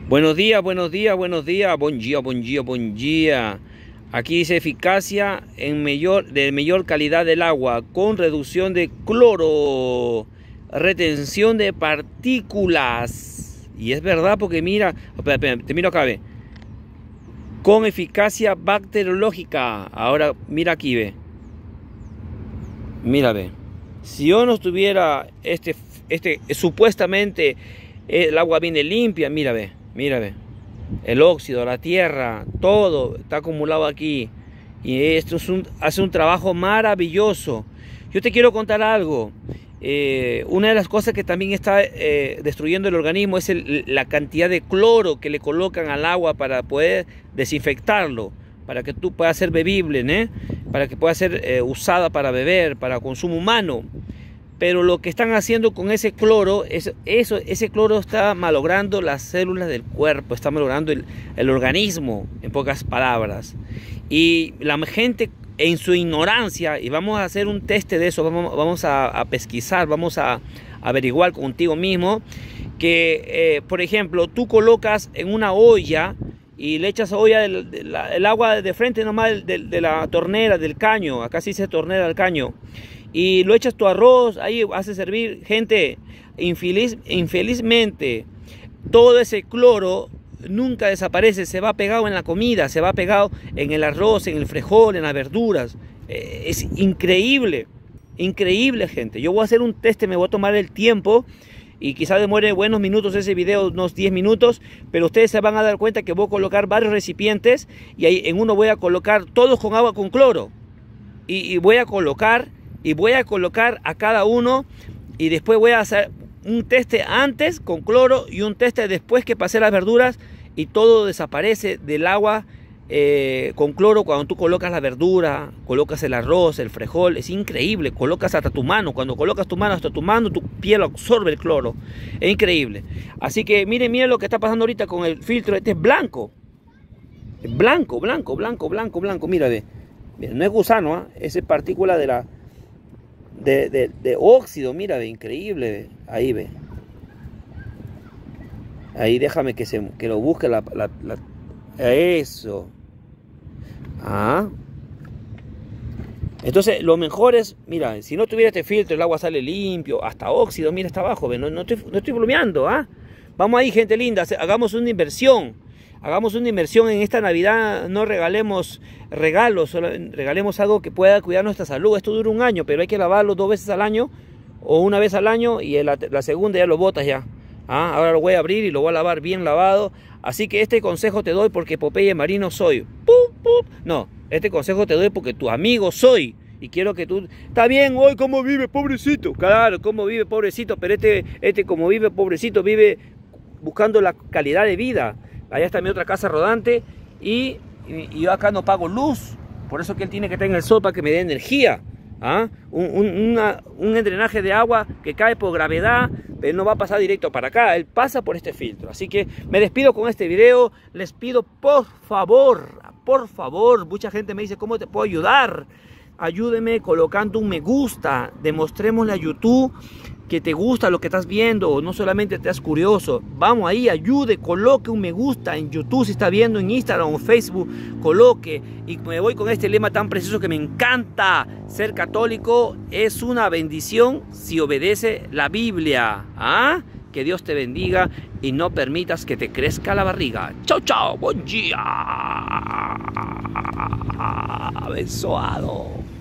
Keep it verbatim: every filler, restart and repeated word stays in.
Buenos días, buenos días, buenos días, buen día, buen día, buen día. Aquí dice eficacia en mayor, de mayor calidad del agua, con reducción de cloro, retención de partículas. Y es verdad porque mira, espera, espera, te miro acá, ve. Con eficacia bacteriológica. Ahora mira aquí, ve. Mira, ve. Si yo no tuviera este, este, supuestamente el agua viene limpia, mira, ve. Mira, ve, el óxido, la tierra, todo está acumulado aquí. Y esto es un, hace un trabajo maravilloso. Yo te quiero contar algo. Eh, una de las cosas que también está eh, destruyendo el organismo es el, la cantidad de cloro que le colocan al agua para poder desinfectarlo, para que tú puedas ser bebible, ¿eh? Para que pueda ser eh, usada para beber, para consumo humano. Pero lo que están haciendo con ese cloro, es, eso, ese cloro está malogrando las células del cuerpo, está malogrando el, el organismo, en pocas palabras. Y la gente en su ignorancia, y vamos a hacer un teste de eso, vamos, vamos a, a pesquisar, vamos a, a averiguar contigo mismo, que eh, por ejemplo, tú colocas en una olla y le echas olla del, de la, el agua de frente nomás de, de la tornera, del caño, acá sí dice tornera del caño, y lo echas tu arroz, ahí hace servir. Gente, infeliz, infelizmente, todo ese cloro nunca desaparece, se va pegado en la comida, se va pegado en el arroz, en el frijol, en las verduras. Eh, es increíble, increíble, gente. Yo voy a hacer un teste, me voy a tomar el tiempo y quizás demore buenos minutos ese video, unos diez minutos, pero ustedes se van a dar cuenta que voy a colocar varios recipientes y ahí en uno voy a colocar todos con agua con cloro y, y voy a colocar y voy a colocar a cada uno y después voy a hacer un teste antes con cloro y un teste después que pasé las verduras y todo desaparece del agua eh, con cloro cuando tú colocas la verdura, colocas el arroz, el frijol. Es increíble, colocas hasta tu mano, cuando colocas tu mano hasta tu mano, tu piel absorbe el cloro, es increíble. Así que miren, miren lo que está pasando ahorita con el filtro, este es blanco, blanco, blanco, blanco, blanco, blanco, mira, ve, mira, no es gusano, ¿eh? Esa es partícula de la De, de, de óxido, mira, ve, increíble, ve. Ahí ve. Ahí déjame que, se, que lo busque la, la, la, eso. Ah. Entonces, lo mejor es, mira, si no tuviera este filtro, el agua sale limpio, hasta óxido, mira, está abajo, ve. No, no estoy, no estoy bromeando, ¿ah? Vamos ahí, gente linda, hagamos una inversión. Hagamos una inversión en esta Navidad, no regalemos regalos, solo regalemos algo que pueda cuidar nuestra salud. Esto dura un año, pero hay que lavarlo dos veces al año o una vez al año y la, la segunda ya lo botas ya. ¿Ah? Ahora lo voy a abrir y lo voy a lavar bien lavado. Así que este consejo te doy porque Popeye Marino soy. ¡Pup, pup! No, este consejo te doy porque tu amigo soy. Y quiero que tú... Está bien, hoy cómo vive pobrecito. Claro, cómo vive pobrecito, pero este, este como vive pobrecito, vive buscando la calidad de vida. Allá está mi otra casa rodante y, y, y yo acá no pago luz. Por eso que él tiene que estar en el sol para que me dé energía. ¿Ah? Un, un, una, un drenaje de agua que cae por gravedad, pero no va a pasar directo para acá. Él pasa por este filtro. Así que me despido con este video. Les pido por favor, por favor. Mucha gente me dice, ¿cómo te puedo ayudar? Ayúdeme colocando un me gusta. Demostrémosle a YouTube que te gusta lo que estás viendo, no solamente te das curioso. Vamos ahí, ayude, coloque un me gusta en YouTube, si está viendo en Instagram o Facebook, coloque. Y me voy con este lema tan precioso que me encanta: ser católico es una bendición si obedece la Biblia. ¿Ah? Que Dios te bendiga y no permitas que te crezca la barriga. Chao, chao, buen día. Abençoado.